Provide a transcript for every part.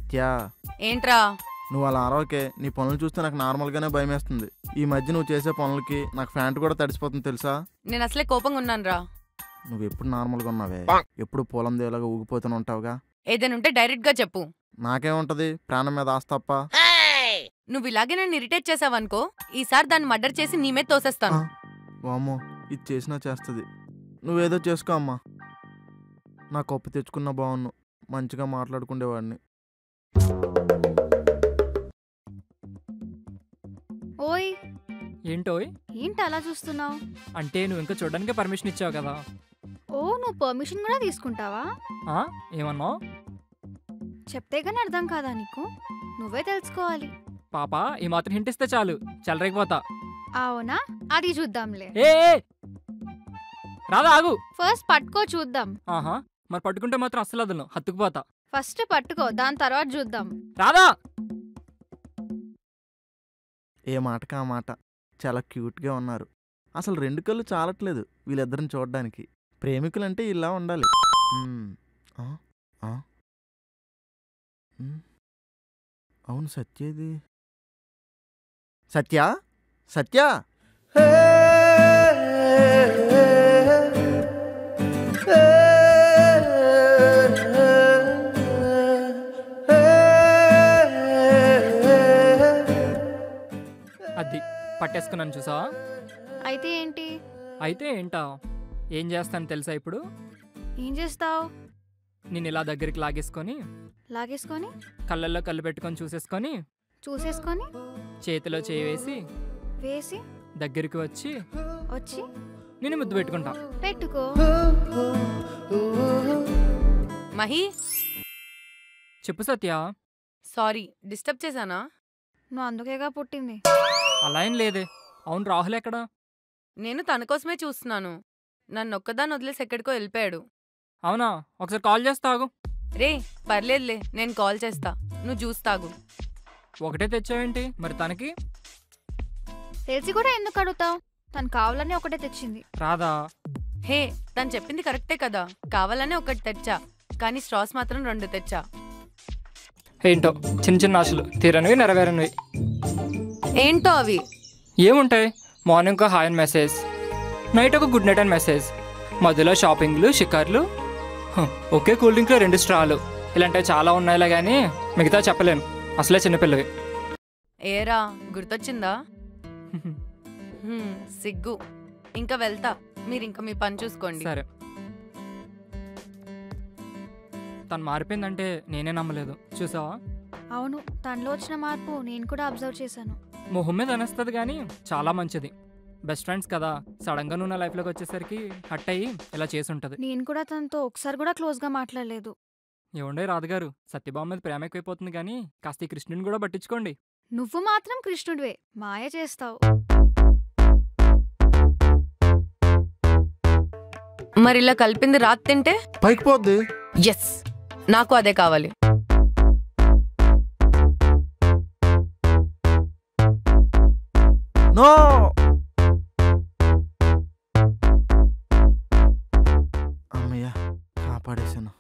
సత్య ఏంట్రా నువ్వు అలా అరవకే. నీ పనులు చూస్తే నాకు నార్మల్గానే భయం వేస్తుంది. ఈ మధ్య నువ్వు చేసే పనులకి నాకు ప్యాంట్ కూడా తడిసిపోతుంది తెలుసా. నేను అసలే కోపంగా ఉన్నాను రా. నువ్వు ఎప్పుడు నార్మల్గా ఉన్నావే, ఎప్పుడు పొలం దేలాగా ఊగిపోతూనే ఉంటావుగా. ఏదైనా ఉంటే డైరెక్ట్ గా చెప్పు. నాకేముంటది, ప్రాణం మీద ఆశ తప్ప. నువ్వు ఇలాగే నన్ను ఇరిటేట్ చేసావనుకో, ఈసారి దాన్ని మర్డర్ చేసి నీ మీద తోసేస్తాను. వామ్మో, ఇది చేసినా చేస్తుంది. నువ్వేదో చేసుకో అమ్మా. నా కప్పు తెచ్చుకున్న బాగున్ను, మంచిగా మాట్లాడుకునేవాడిని. ఓయ్ ఏంటోయ్, ఏంటి అలా చూస్తున్నావు? అంటే నువ్వు ఇంకా చూడడానికి పర్మిషన్ ఇచ్చావు కదా. ఓ నువ్వు పర్మిషన్ కూడా తీసుకుంటావా? ఏమన్నావు? చెప్తే గానీ అర్థం కాదా నీకు? నువ్వే తెలుసుకోవాలి. పాప ఈ మాత్రం హింట్ ఇస్తే చాలు, చెలరేగిపోతా. అవునా, అది చూద్దాంలే. ఏ రాదా, ఆగు. ఫస్ట్ పట్టుకో చూద్దాం. ఆహా, మరి పట్టుకుంటే మాత్రం అస్సలు వదలను, హత్తుకుపోతా. ఫస్ట్ పట్టుకో, దాని తర్వాత చూద్దాం. రాదా? ఏ మాటకా ఆ మాట. చాలా క్యూట్గా ఉన్నారు. అసలు 2 కళ్ళు చాలట్లేదు వీళ్ళిద్దరిని చూడడానికి. ప్రేమికులంటే ఇలా ఉండాలి. అవును, సత్యేది. సత్య సత్య అది పట్టేసుకున్నాను చూసావా. అయితే ఏంటి? అయితే ఏంటా, ఏం చేస్తాను తెలుసా? ఇప్పుడు ఏం చేస్తావు? నేను ఇలా దగ్గరికి లాగేసుకొని, లాగేసుకొని, కళ్ళల్లో కళ్ళు పెట్టుకొని చూసేసుకొని, చూసేసుకొని, చేతిలో చేయి వేసి వేసి దగ్గరికి వచ్చి వచ్చి నేను ముద్దు పెట్టుకుంటా. పెట్టుకో. మహి, చెప్పు సత్య. సారీ డిస్టర్బ్ చేశానా? నువ్వు అందుకేగా పుట్టింది. అలా ఏం లేదే. అవును, రాహుల్ ఎక్కడా? నేను తన కోసమే చూస్తున్నాను. నన్ను ఒక్కదాన్ని వదిలేసి ఎక్కడికో వెళ్ళిపోయాడు. అవునా, ఒకసారి కాల్ చేస్తాగు. రే పర్లేదులే, నేను కాల్ చేస్తా, నువ్వు చూస్తాగు. ఒకటే తెచ్చావేంటి మరి తనకి? తెలిసి కూడా ఎందుకు అడుగుతావు? తను కావాలని ఒకటే తెచ్చింది. రాదా? హే, తను చెప్పింది కరెక్టే కదా, కావాలనే ఒకటి తెచ్చా, కానీ స్ట్రాస్ మాత్రం 2 తెచ్చా. ఏంటో చిన్న చిన్న ఆశలు, తీరనివి నెరవేరనివి. ఏంటో అవి? ఏముంటాయి, మార్నింగ్ ఒక హాయ్ అండ్ మెసేజ్, నైట్ ఒక గుడ్ నైట్ అండ్ మెసేజ్, మధ్యలో షాపింగ్లు, షికార్లు, ఒకే కూల్ డ్రింక్లో 2 స్ట్రాలు. ఇలాంటివి చాలా ఉన్నాయిలే కానీ మిగతా చెప్పలేను, అసలే చిన్నపిల్లవి. ఏరా గుర్తొచ్చిందా? సిగ్గు. ఇంకా వెళ్తా, మీరు ఇంకా మీ పని చూసుకోండి. సరే. తను మారిపోయిందంటే నేనే నమ్మలేదు, చూసావా? అవును, తనలో వచ్చిన మార్పు నేను కూడా అబ్జర్వ్ చేశాను. మొహం మీద అనేస్తుంది కానీ చాలా మంచిది. బెస్ట్ ఫ్రెండ్స్ కదా, సడన్గా నువ్వు నా లైఫ్లోకి వచ్చేసరికి హట్ అయ్యి ఇలా చేసి ఉంటుంది. నేను కూడా తనతో ఒకసారి కూడా క్లోజ్గా మాట్లాడలేదు. ఏమండే రాధగారు, సత్యభామ మీద ప్రేమ ఎక్కువైపోతుంది కానీ కాస్త ఈ కృష్ణుని కూడా పట్టించుకోండి. నువ్వు మాత్రం కృష్ణుడివే, మాయ చేస్తావు. మరి ఇలా కలిపింది రాత్రి తింటే పైకి పోద్ది. ఎస్, నాకు అదే కావాలి. నో, అమ్మయ్యా కాపాడేశాను.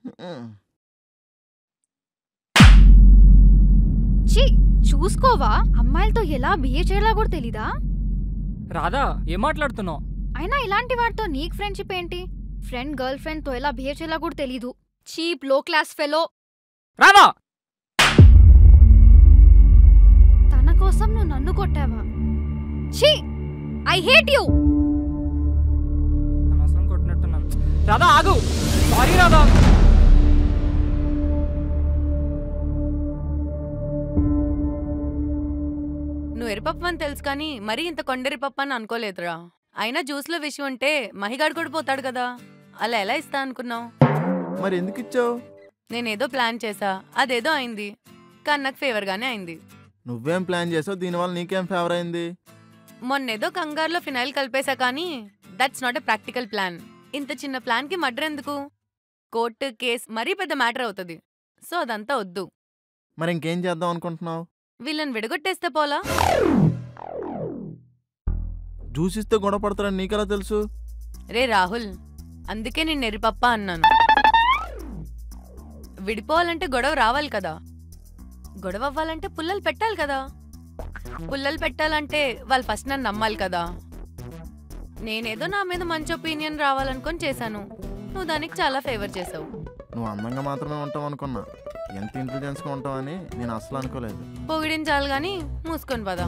ఛీ, చూసుకోవా, అమ్మాయిలతో ఎలా బిహేవ్ చేయాలో కూడా తెలీదా? రాధా, ఏం మాట్లాడుతున్నావు? అయినా ఇలాంటి వాటితో నీకు ఫ్రెండ్షిప్ ఏంటి? ఫ్రెండ్ గర్ల్ ఫ్రెండ్ తో ఎలా బిహేవ్ చేయాలో కూడా తెలీదు. చీప్ లో క్లాస్ ఫెలో. రాధా, తన కోసం నువ్వు నన్ను కొట్టావా? ఛీ, ఐ హేట్ యు. అనవసరం కొట్టినట్టున్నాను. రాధా ఆగు, సారీ రాధా. నువ్వు ఎరిపప్పు అని తెలుసు కానీ మరీ ఇంత కొండెరిపప్పు అని అనుకోలేదురా. అయినా జ్యూస్లో విషయం ఉంటే మహిగాడు కూడా పోతాడు కదా, అలా ఎలా ఇస్తా అనుకున్నావు? మరి ఎందుకు ఇచ్చావు? నేనేదో ప్లాన్ చేసా, అదేదో అయింది, కానీ నాకు ఫేవర్గానే అయింది. నువ్వేం ప్లాన్ చేసావు, దీనివల్ల నీకేం ఫేవర్ అయింది? మొన్నేదో కంగారులో ఫినైల్ కలిపేశా కానీ that's not a practical plan. ఇంత చిన్న ప్లాన్కి మర్డర్ ఎందుకు? కోర్టు కేస్ మరీ పెద్ద మ్యాటర్ అవుతుంది, సో అదంతా వద్దు. మరి ఇంకేం చేద్దాం అనుకుంటున్నావు? వీళ్ళని విడగొట్టేస్తే పోలా? జ్యూస్ ఇస్తే గొడవ పడతారని నీకెలా తెలుసు? రే రాహుల్, అందుకే నేను ఎరిపప్ప అన్నాను. విడిపోవాలంటే గొడవ రావాలి కదా, గొడవ అవ్వాలంటే పుల్లలు పెట్టాలి కదా. పుల్లలు పెట్టాలంటే వాళ్ళు ఫస్ట్ నన్ను నమ్మాలి కదా. నేనేదో నా మీద మంచి ఒపీనియన్ రావాలనుకొని చేశాను. నువ్వు దానికి చాలా ఫేవర్ చేసావు. నువ్వు అందంగా మాత్రమే ఉంటావు అనుకున్నా, ఎంత ఇంటెలిజెన్స్గా ఉంటావని నేను అసలు అనుకోలేదు. పొగిడించాలి గాని మూసుకొని పదా.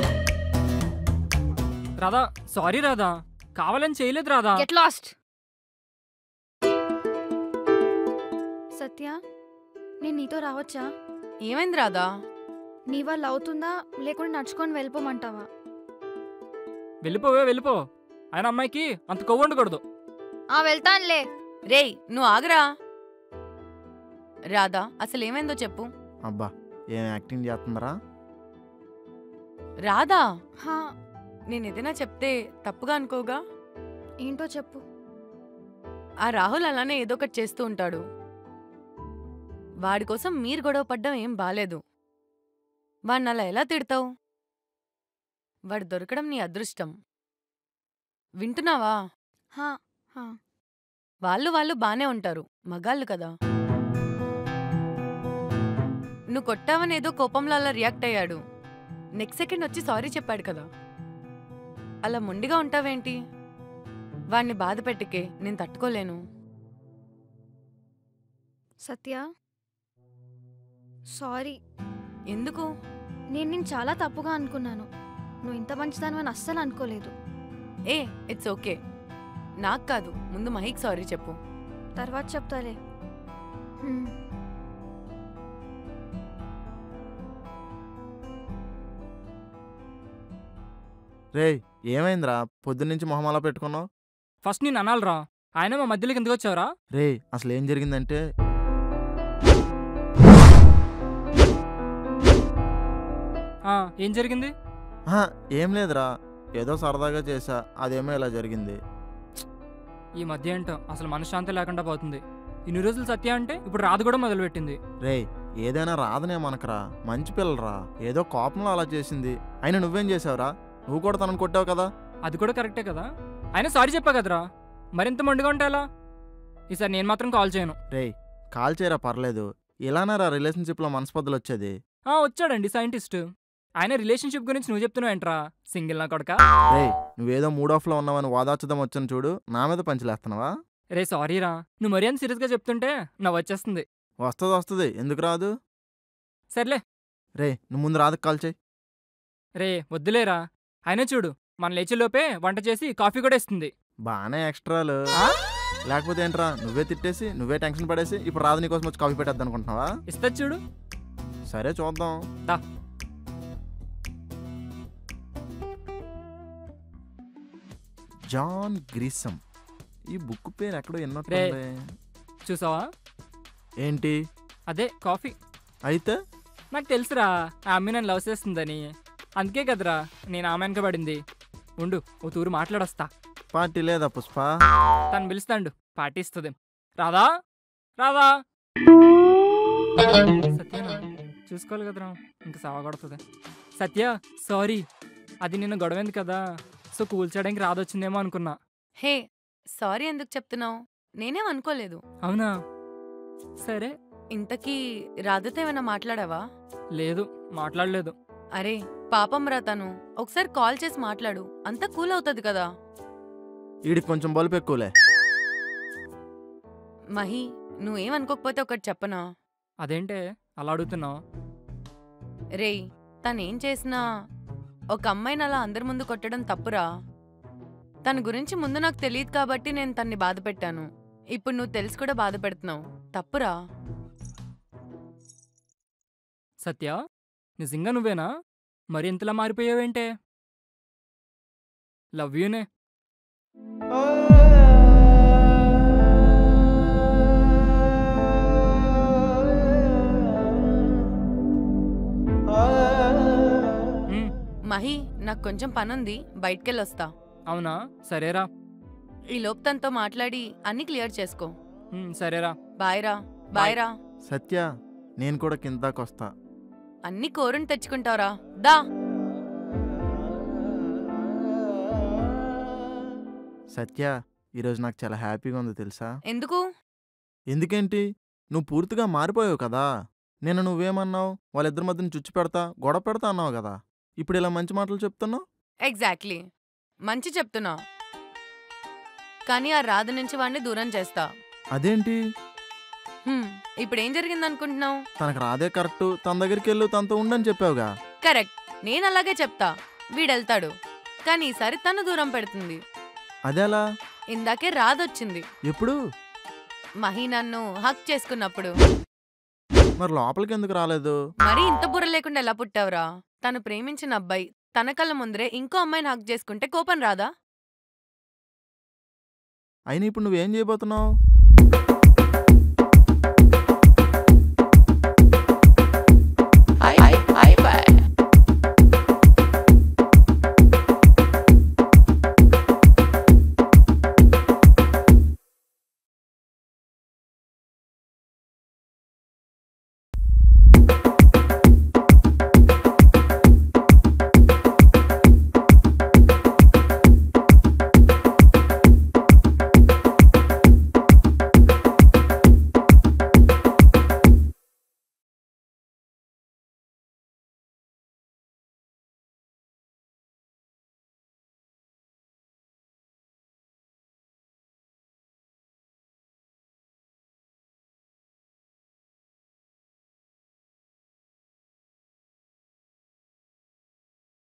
రాధా సారీ రాధా, కావాలని చేయలేదు రాధా. Get lost. సత్య, నేను నీతో రావచ్చా? ఏమైంది రాదా? నీ వల్ల అవుతుందా లేకుండా నడుచుకొని వెళ్ళిపోమంటావా? వెళ్ళిపో. ఆయన అమ్మాయికి అంత కొవ్వు ఉండకూడదు. వెళ్తానులే. రేయ్ నువ్వు ఆగరా. రాధా అసలు ఏమైందో చెప్పు. అబ్బా ఏం యాక్టింగ్ చేస్తుందరా. రాధా హా, నేను ఏదైనా చెప్తే తప్పుగా అనుకోగా. ఏంటో చెప్పు. ఆ రాహుల్ అలానే ఏదో ఒకటి చేస్తూ ఉంటాడు. వాడి కోసం మీరు గొడవ పడ్డం ఏం బాలేదు. వాడిని అలా ఎలా తిడతావు? వాడు దొరకడం నీ అదృష్టం. వింటున్నావా? హా, హా. వాళ్ళు బానే ఉంటారు, మగాళ్ళు కదా. నువ్వు కొట్టావని ఏదో కోపంలో అలా రియాక్ట్ అయ్యాడు. నెక్స్ట్ సెకండ్ వచ్చి సారీ చెప్పాడు కదా. అలా మొండిగా ఉంటావేంటి? వాణ్ణి బాధ పెట్టికే నేను తట్టుకోలేను. సత్య సారీ. ఎందుకు? నేను చాలా తప్పుగా అనుకున్నాను. నువ్వు ఇంత మంచిదానివని అస్సలు అనుకోలేదు. It's okay. నాకు కాదు, ముందు మహికి సారీ చెప్పు. తర్వాత చెప్తాలే. రేయ్ ఏమైందిరా, పొద్దున్నుంచి మొహం అలా పెట్టుకున్నావు? ఫస్ట్ నేను అనాలిరా, ఆయన మా మధ్యలోకి ఎందుకు వచ్చావురా? రేయ్ అసలు ఏం జరిగిందంటే, ఏం జరిగింది? ఏం లేదురా, ఏదో సరదాగా చేసా, అదేమో ఇలా జరిగింది. ఈ మధ్య ఏంటో అసలు మనశ్శాంతి లేకుండా పోతుంది. ఇన్ని రోజులు సత్య అంటే ఇప్పుడు రాధ కూడా మొదలుపెట్టింది. రేయ్ ఏదైనా రాదనే మనకరా, మంచి పిల్లరా, ఏదో కోపంలో అలా చేసింది. అయినా నువ్వేం చేసావురా? నువ్వు కూడా తనను కొట్టావు కదా. అది కూడా కరెక్టే కదా, ఆయన సారీ చెప్పా కదరా, మరింత మొండిగా ఉంటే ఎలా? ఈసారి నేను మాత్రం కాల్ చేయను. రేయ్ కాల్ చేయరా, పర్లేదు. ఇలానేరా రిలేషన్షిప్లో మనస్పర్ధలు వచ్చేది. వచ్చాడండి సైంటిస్ట్. ఆయన రిలేషన్షిప్ గురించి నువ్వు చెప్తున్నావు ఏంట్రా, సింగిల్ నా కొడక? రేయ్ నువ్వేదో మూడ్ ఆఫ్లో ఉన్నావని వాదాచుదాం వచ్చాను చూడు, నా మీద పంచిలేస్తున్నావా? రే సారీరా, నువ్వు మరీ అంత సీరియస్గా చెప్తుంటే నవ్వు వచ్చేస్తుంది. వస్తుంది, ఎందుకు రాదు? సర్లే. రే నువ్వు ముందు రాధకు కాల్ చేయి. రే వద్దులేరా, ఆయన చూడు మన లేచేలోపే వంట చేసి కాఫీ కూడా ఇస్తుంది. బానే ఎక్స్ట్రాలు. లేకపోతే ఏంట్రా, నువ్వే తిట్టేసి నువ్వే టెన్షన్ పడేసి ఇప్పుడు రాధ నీకోసం వచ్చి కాఫీ పెట్టేద్దాం అనుకుంటున్నావా? ఇస్తుంది చూడు. సరే చూద్దాం. దా. జాన్ గ్రిసమ్, ఈ బుక్ పేరు ఎక్కడో ఎన్నట్టు. చూసావా? ఏంటి? అదే కాఫీ. అయితే నాకు తెలుసురా, ఆ అమ్మాయి నన్ను లవ్ చేస్తుందని. అందుకే కదరా నేను ఆమెనక పడింది. ఉండు ఓ తూరు మాట్లాడొస్తా. పార్టీ లేదా పుష్ప? తను పిలుస్తాండు, పార్టీ ఇస్తుంది. రాధా రాధా. సత్యనా చూసుకోవాలి కదరా, ఇంక సావ కొడుతుంది. సత్య సారీ, అది నిన్ను గొడవైంది కదా, సో కూల్చడానికి రాదొచ్చిందేమో అనుకున్నా. హే సారీ ఎందుకు చెప్తున్నావు? నేనేం అనుకోలేదు. అవునా? సరే. ఇంతకీ రాధతో ఏమైనా మాట్లాడావా? లేదు, మాట్లాడలేదు. అరే పాపం రా, తను ఒకసారి కాల్ చేసి మాట్లాడు, అంతా కూల్ అవుతుంది కదా. వీడికి కొంచెం బలుపు ఎక్కువలే. మహి నువ్వేమనుకోకపోతే ఒకటి చెప్పనా? అదేంటే అలా అడుగుతున్నావు? రేయ్ తనేం చేసినా ఒక అమ్మాయిని అలా అందరి ముందు కొట్టడం తప్పురా. తన గురించి ముందు నాకు తెలియదు కాబట్టి నేను తన్ని బాధ పెట్టాను. ఇప్పుడు నువ్వు తెలిసి కూడా బాధ పెడుతున్నావు, తప్పురా. సత్య నిజంగా నువ్వేనా? మరి ఇంతలా మారిపోయావేంటే? లవ్ యూనే. మహి నాకు కొంచెం పనుంది, బయటికెళ్ళొస్తా. అవునా? సరేరా. ఈ లోపు తనతో మాట్లాడి అన్ని క్లియర్ చేసుకో. సరేరా. బాయ్రా. బాయ్రా. సత్య నేను కూడా కిందకొస్తా. అన్ని కోరుని తెచ్చుకుంటావురా, దా. సత్య ఈరోజు నాకు చాలా హ్యాపీగా ఉంది తెలుసా? ఎందుకు? ఎందుకేంటి, నువ్వు పూర్తిగా మారిపోయావు కదా. నిన్న నువ్వేమన్నావు? వాళ్ళిద్దరి మధ్యన చుచ్చు పెడతా, గొడవ పెడతా అన్నావు కదా! ఇప్పుడు ఇలా మంచి మాటలు చెప్తున్నావు? ఎగ్జాక్ట్లీ. మంచి చెప్తున్నా. కానీ ఆ రాధ నుంచి వాడిని దూరం చేస్తా. అదేంటి? ఇప్పుడేం జరిగిందనుకుంటున్నావు? తనకు రాదే కరెక్టు. తన దగ్గరికెళ్ళు, తనతో ఉండని చెప్పావుగా. కరెక్ట్. నేనలాగే చెప్తా. వీడెళ్తాడు. కానీ ఈసారి తను దూరం పెడుతుంది. అదెలా? ఇందాకే రాధొచ్చింది. ఎప్పుడు? మహి నన్ను హక్ చేసుకున్నప్పుడు. మరి లోపలికెందుకు రాలేదు? మరీ ఇంత బుర్ర లేకుండా ఎలా పుట్టావురా? తను ప్రేమించిన అబ్బాయి తన కళ్ళ ముందరే ఇంకో అమ్మాయిని హక్ చేసుకుంటే కోపం రాదా? అయినా ఇప్పుడు నువ్వేం చేయబోతున్నావు?